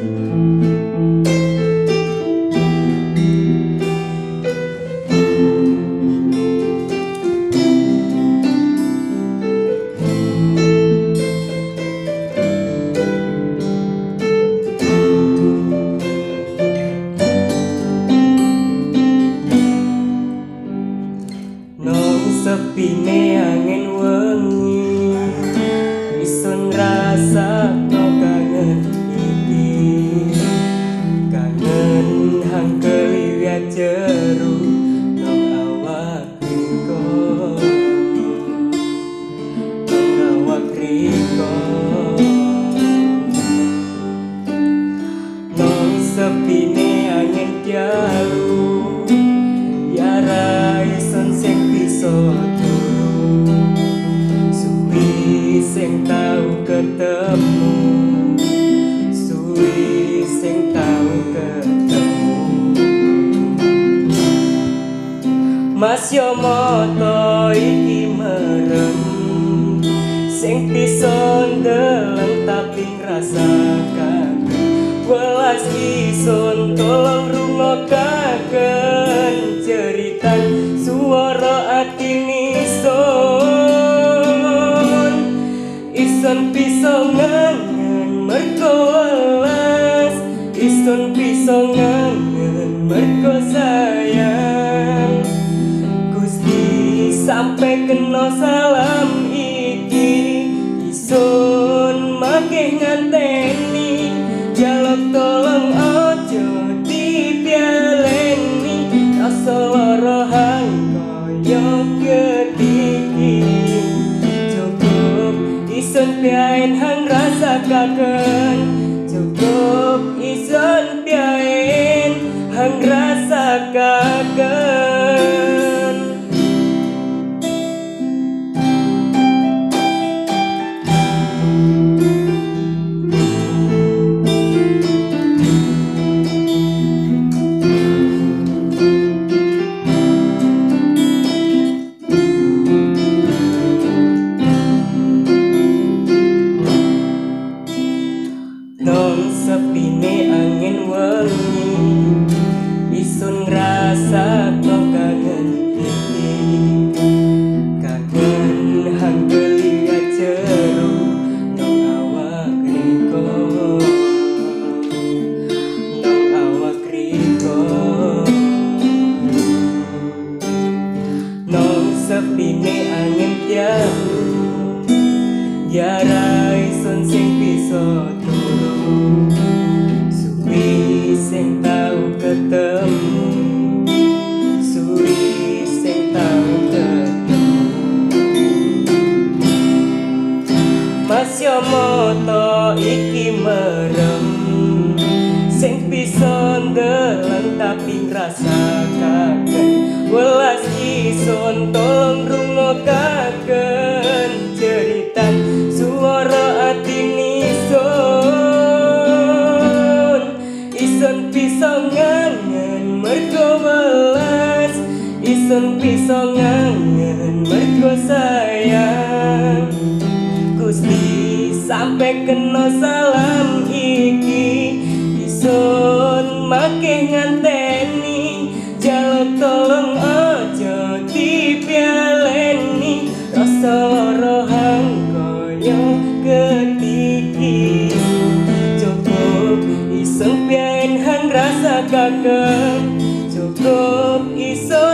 Sepine angin wengi isun rasakno kangen iki kangen hang keliwat jeru nang awak riko nang sepine angin jalu yara isun sing bisa sing tau ketemu suwi sing tau ketemu Mas yo moto iki merem sing bisa ndeleng tapi ngrasakan welas isun tolong rungokaken jeritan suara atine isun bisa ngangen merko welas isun bisa ngangen merko sayang Gusti sampai kena salam iki isun makih nganteni jaluk tolong ojo dipialeni rasa lara hang koyo ketiki isun piain hang rasa kaken cukup isun piain hang rasa kaken nang sepine angin wengi isun ngrasakno kangen iki kangen hang keliwat jeru nang awak riko nang sepine angin jalu yara isun sing bisa suwi sing tau ketemu suwi sing tau ketemu Mas yo moto iki merem sing bisa ndeleng tapi ngrasakaken welas isun tolong rungokaken jeritan suara atine isun bisa ngangen mergo welas isun bisa ngangen mergo sayang Gusti sampai kena salam iki isun makih nganteni jaluk tolong ojo dipialeni rasa lara hang koyo ketiki isun piain hang rasa kaken cukup isun